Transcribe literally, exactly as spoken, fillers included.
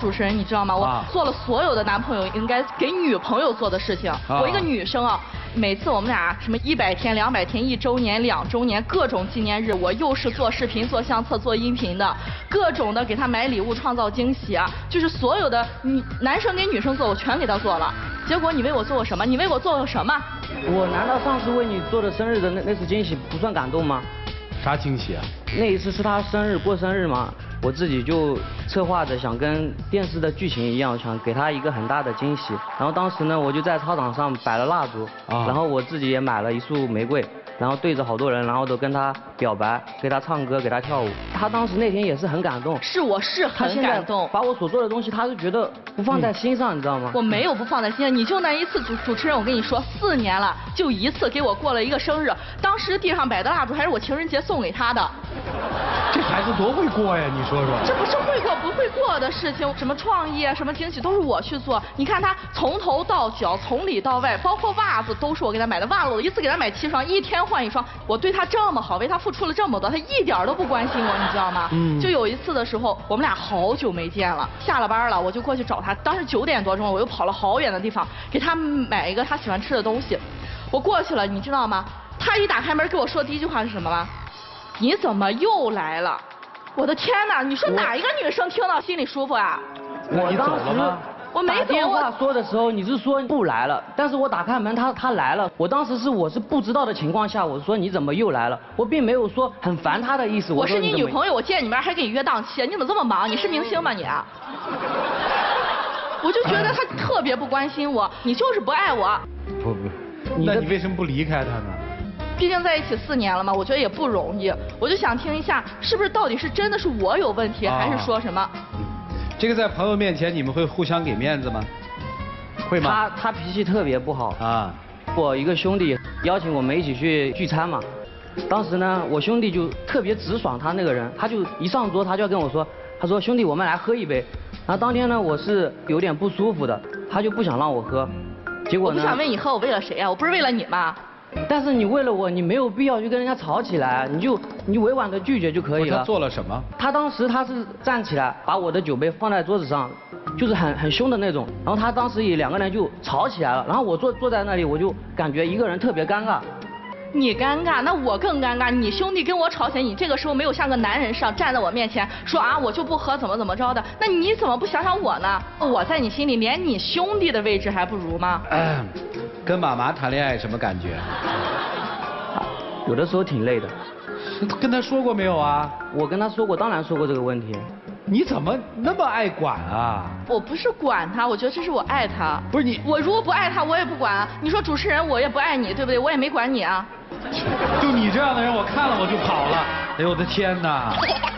主持人，你知道吗？我做了所有的男朋友应该给女朋友做的事情。我一个女生啊，每次我们俩什么一百天、两百天、一周年、两周年，各种纪念日，我又是做视频、做相册、做音频的，各种的给他买礼物、创造惊喜啊，就是所有的女男生给女生做，我全给他做了。结果你为我做过什么？你为我做过什么？ 我难道上次为你做的生日的那那次惊喜不算感动吗？ 啥惊喜啊？ 那一次是他生日过生日嘛，我自己就策划着想跟电视的剧情一样，想给他一个很大的惊喜。然后当时呢，我就在操场上摆了蜡烛，啊、然后我自己也买了一束玫瑰，然后对着好多人，然后都跟他表白，给他唱歌，给他跳舞。他当时那天也是很感动， 是我是很感动， 把我所做的东西，他是觉得不放在心上，嗯、你知道吗？ 我没有不放在心上，你就那一次主主持人，我跟你说，四年了，就一次给我过了一个生日，当时地上摆的蜡烛还是我情人节送给他的。 这孩子多会过呀，你说说。 这不是会过不会过的事情，什么创意啊，什么惊喜都是我去做。你看他从头到脚，从里到外，包括袜子都是我给他买的，袜子我一次给他买七双，一天换一双。我对他这么好，为他付出了这么多，他一点都不关心我，你知道吗？嗯。就有一次的时候，我们俩好久没见了，下了班了，我就过去找他。当时九点多钟，我又跑了好远的地方，给他买一个他喜欢吃的东西。我过去了，你知道吗？他一打开门跟我说第一句话是什么吗？你怎么又来了？我的天哪！你说哪一个女生听到心里舒服啊？ 我当时我没打电话说的时候，你是说不来了，但是我打开门，他他来了。我当时是我是不知道的情况下，我说你怎么又来了？我并没有说很烦他的意思。 我是你女朋友，我见你面还给你约档期，你怎么这么忙？你是明星吗你？我就觉得他特别不关心我，你就是不爱我。 不不，那你为什么不离开他呢？ 毕竟在一起四年了嘛，我觉得也不容易，我就想听一下，是不是到底是真的是我有问题，啊、还是说什么？ 这个在朋友面前你们会互相给面子吗？会吗？ 他他脾气特别不好啊。我一个兄弟邀请我们一起去聚餐嘛，当时呢，我兄弟就特别直爽，他那个人，他就一上桌他就要跟我说，他说兄弟我们来喝一杯。然后当天呢我是有点不舒服的，他就不想让我喝，结果呢？ 我不想问你喝，我为了谁啊？我不是为了你吗？ 但是你为了我，你没有必要去跟人家吵起来，你就你委婉的拒绝就可以了。 他做了什么？ 他当时他是站起来，把我的酒杯放在桌子上，就是很很凶的那种。然后他当时也两个人就吵起来了。然后我坐坐在那里，我就感觉一个人特别尴尬。 你尴尬，那我更尴尬。你兄弟跟我吵起来，你这个时候没有像个男人似的站在我面前说啊，我就不喝，怎么怎么着的？那你怎么不想想我呢？我在你心里连你兄弟的位置还不如吗？ 嗯跟妈妈谈恋爱什么感觉？ 有的时候挺累的。 跟他说过没有啊？ 我跟他说过，当然说过这个问题。 你怎么那么爱管啊？ 我不是管他，我觉得这是我爱他。 不是你， 我如果不爱他，我也不管啊。你说主持人，我也不爱你，对不对？我也没管你啊。 就你这样的人，我看了我就跑了。哎呦我的天哪！